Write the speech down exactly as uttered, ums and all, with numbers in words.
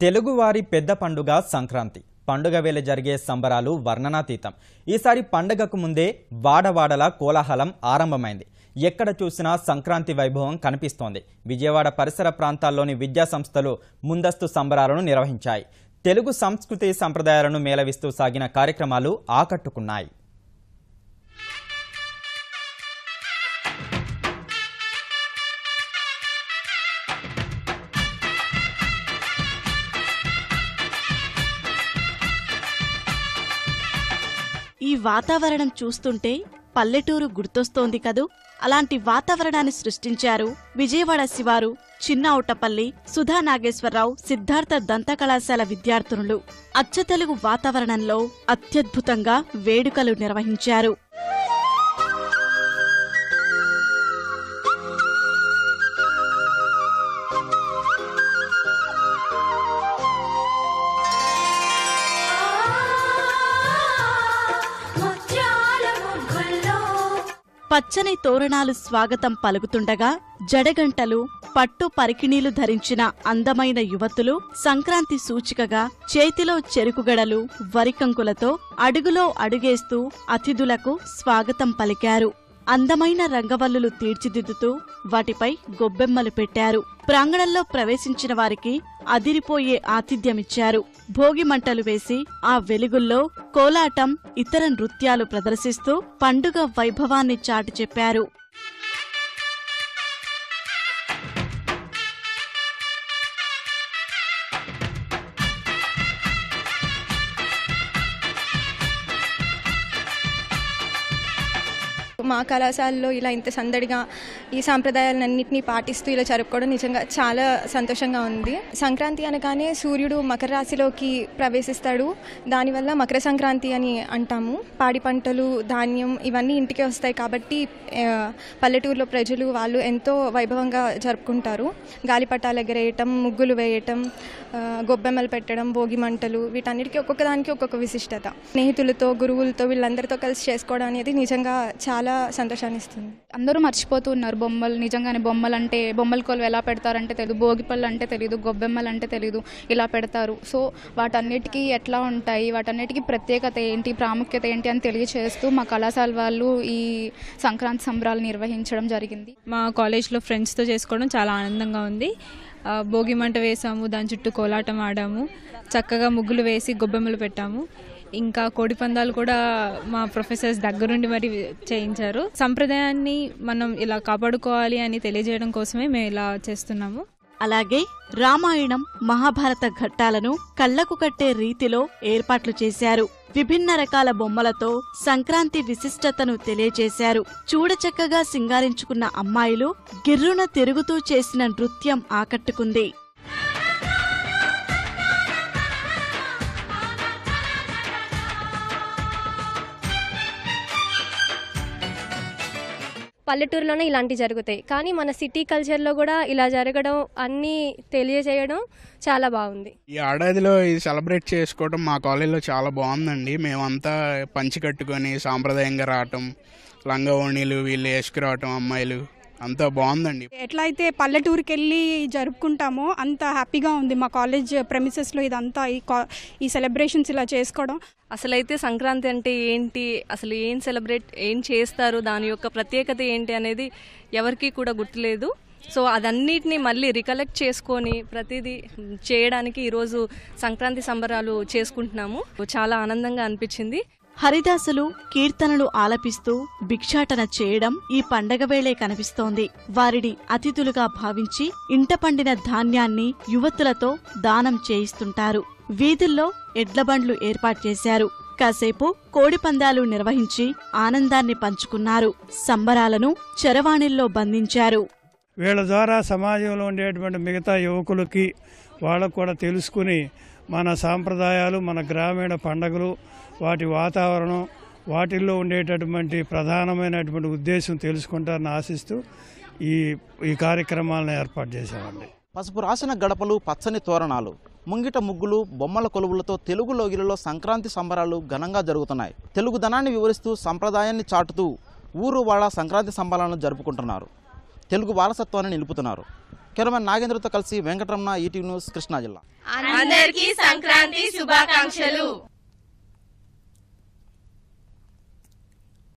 తెలుగువారి పెద్ద పండుగ సంక్రాంతి. పండుగ వేళ జరిగే సంబరాలు వర్ణనాతీతం. ఈసారి పండుగకు ముందే వాడవాడల కోలాహలం ఆరంభమైంది. ఎక్కడ చూసినా సంక్రాంతి వైభవం కనిపిస్తోంది. విజయవాడ పరిసర ప్రాంతాల్లోని విద్యా సంస్థలు ముందస్తు సంబరాలను నిర్వహించాయి. తెలుగు సంస్కృతి సంప్రదాయాలను మేళవిస్తూ సాగిన కార్యక్రమాలు ఆకట్టుకున్నాయి. ఈ వాతావరణం చూస్తుంటే పల్లెటూరు గుర్తొస్తోంది కదూ. అలాంటి వాతావరణాన్ని సృష్టించారు విజయవాడ శివారు చిన్నౌటపల్లి సుధా నాగేశ్వరరావు సిద్ధార్థ దంత కళాశాల విద్యార్థినులు. అచ్చతెలుగు వాతావరణంలో అత్యద్భుతంగా వేడుకలు నిర్వహించారు. పచ్చని తోరణాలు స్వాగతం పలుకుతుండగా జడగంటలు పట్టు పరికిణీలు ధరించిన అందమైన యువతులు సంక్రాంతి సూచికగా చేతిలో చెరుకుగడలు వరికంకులతో అడుగులో అడుగేస్తూ అతిథులకు స్వాగతం పలికారు. అందమైన రంగవల్లులు తీర్చిదిద్దుతూ వాటిపై గొబ్బెమ్మలు పెట్టారు. ప్రాంగణంలో ప్రవేశించిన వారికి అదిరిపోయే ఆతిథ్యమిచ్చారు. భోగి మంటలు వేసి ఆ వెలుగుల్లో కోలాటం ఇతర నృత్యాలు ప్రదర్శిస్తూ పండుగ వైభవాన్ని చాటి చెప్పారు. మా కళాశాలలో ఇలా ఇంత సందడిగా ఈ సాంప్రదాయాలన్నింటినీ పాటిస్తూ ఇలా జరుపుకోవడం నిజంగా చాలా సంతోషంగా ఉంది. సంక్రాంతి అనగానే సూర్యుడు మకర రాశిలోకి ప్రవేశిస్తాడు. దానివల్ల మకర సంక్రాంతి అని అంటాము. పాడి పంటలు ధాన్యం ఇవన్నీ ఇంటికి వస్తాయి కాబట్టి పల్లెటూరులో ప్రజలు వాళ్ళు ఎంతో వైభవంగా జరుపుకుంటారు. గాలిపటాలు ఎగరేయటం, ముగ్గులు వేయటం, గొబ్బెమ్మలు పెట్టడం, భోగి మంటలు వీటన్నిటికీ ఒక్కొక్క దానికి ఒక్కొక్క విశిష్టత. స్నేహితులతో గురువులతో వీళ్ళందరితో కలిసి చేసుకోవడం అనేది నిజంగా చాలా సంతోషాన్ని ఇస్తుంది. అందరూ మర్చిపోతూ ఉన్నారు బొమ్మలు. నిజంగానే బొమ్మలు అంటే బొమ్మల కొలు ఎలా పెడతారంటే తెలియదు, భోగి పళ్ళు అంటే తెలియదు, గొబ్బెమ్మలు అంటే తెలియదు, ఇలా పెడతారు. సో వాటన్నిటికీ ఎట్లా ఉంటాయి, వాటన్నిటికీ ప్రత్యేకత ఏంటి, ప్రాముఖ్యత ఏంటి అని తెలియజేస్తూ మా కళాశాల వాళ్ళు ఈ సంక్రాంతి సంబరాలు నిర్వహించడం జరిగింది. మా కాలేజ్లో ఫ్రెండ్స్తో చేసుకోవడం చాలా ఆనందంగా ఉంది. భోగి మంట వేసాము, దాని చుట్టూ కోలాటం ఆడాము, చక్కగా ముగ్గులు వేసి గొబ్బెమ్మలు పెట్టాము. ఇంకా కోడి పందాలు కూడా మా ప్రొఫెసర్స్ దగ్గరుండి మరి చేయించారు. సంప్రదాయాన్ని మనం ఇలా కాపాడుకోవాలి అని తెలియజేయడం కోసమే మేము ఇలా చేస్తున్నాము. అలాగే రామాయణం మహాభారత ఘట్టాలను కళ్లకు కట్టే రీతిలో ఏర్పాట్లు చేశారు. విభిన్న రకాల బొమ్మలతో సంక్రాంతి విశిష్టతను తెలియజేశారు. చూడచక్కగా సింగారించుకున్న అమ్మాయిలు గిర్రున తిరుగుతూ చేసిన నృత్యం ఆకట్టుకుంది. పల్లెటూరులోనే ఇలాంటివి జరుగుతాయి, కానీ మన సిటీ కల్చర్లో కూడా ఇలా జరగడం అన్నీ తెలియజేయడం చాలా బాగుంది. ఈ ఏడాదిలో ఇది సెలబ్రేట్ చేసుకోవడం మా కాలేజీలో చాలా బాగుందండి. మేమంతా పంచి కట్టుకొని సాంప్రదాయంగా రావటం, లంగా ఓణీలు వీళ్ళు వేసుకురావటం, అమ్మాయిలు అంతా బాగుందండి. ఎట్లా అయితే పల్లెటూరుకి వెళ్ళి జరుపుకుంటామో అంత హ్యాపీగా ఉంది మా కాలేజ్ ప్రెమిసెస్లో ఇదంతా ఈ ఈ సెలబ్రేషన్స్ ఇలా చేసుకోవడం. అసలైతే సంక్రాంతి అంటే ఏంటి, అసలు ఏం సెలబ్రేట్ ఏం చేస్తారు, దాని యొక్క ప్రత్యేకత ఏంటి అనేది ఎవరికీ కూడా గుర్తులేదు. సో అదన్నిటిని మళ్ళీ రికలెక్ట్ చేసుకొని ప్రతిదీ చేయడానికి ఈరోజు సంక్రాంతి సంబరాలు చేసుకుంటున్నాము. చాలా ఆనందంగా అనిపించింది. హరిదాసులు కీర్తనలు ఆలపిస్తూ భిక్షాటన చేయడం ఈ పండగ వేళే కనిపిస్తోంది. వారిని అతిథులుగా భావించి ఇంట పండిన ధాన్యాన్ని యువతులతో దానం చేయిస్తుంటారు. వీధుల్లో ఎడ్లబండ్లు ఏర్పాటు చేశారు. కాసేపు కోడిపందాలు నిర్వహించి ఆనందాన్ని పంచుకున్నారు. సంబరాలను చరవాణిల్లో బంధించారు. వీళ్ళ ద్వారా సమాజంలో ఉండేటువంటి మిగతా యువకులకి వాళ్ళకు కూడా తెలుసుకుని మన సాంప్రదాయాలు, మన గ్రామీణ పండుగలు, వాటి వాతావరణం, వాటిల్లో ఉండేటటువంటి ప్రధానమైనటువంటి ఉద్దేశం తెలుసుకుంటారని ఆశిస్తూ ఈ ఈ కార్యక్రమాలను ఏర్పాటు చేశామండి. పసుపు రాసిన గడపలు, పచ్చని తోరణాలు, ముంగిట ముగ్గులు, బొమ్మల కొలువులతో తెలుగు లోగిలలో సంక్రాంతి సంబరాలు ఘనంగా జరుగుతున్నాయి. తెలుగుదనాన్ని వివరిస్తూ సంప్రదాయాన్ని చాటుతూ ఊరు వాడ సంక్రాంతి సంబరాలను జరుపుకుంటున్నారు. తెలుగు వారసత్వాన్ని నిలుపుతున్నారు. కెమెరామెన్ నాగేంద్రతో కలిసి వెంకటరమణ, ఈటీవీ న్యూస్, కృష్ణా జిల్లా. అందరికీ సంక్రాంతి శుభాకాంక్షలు.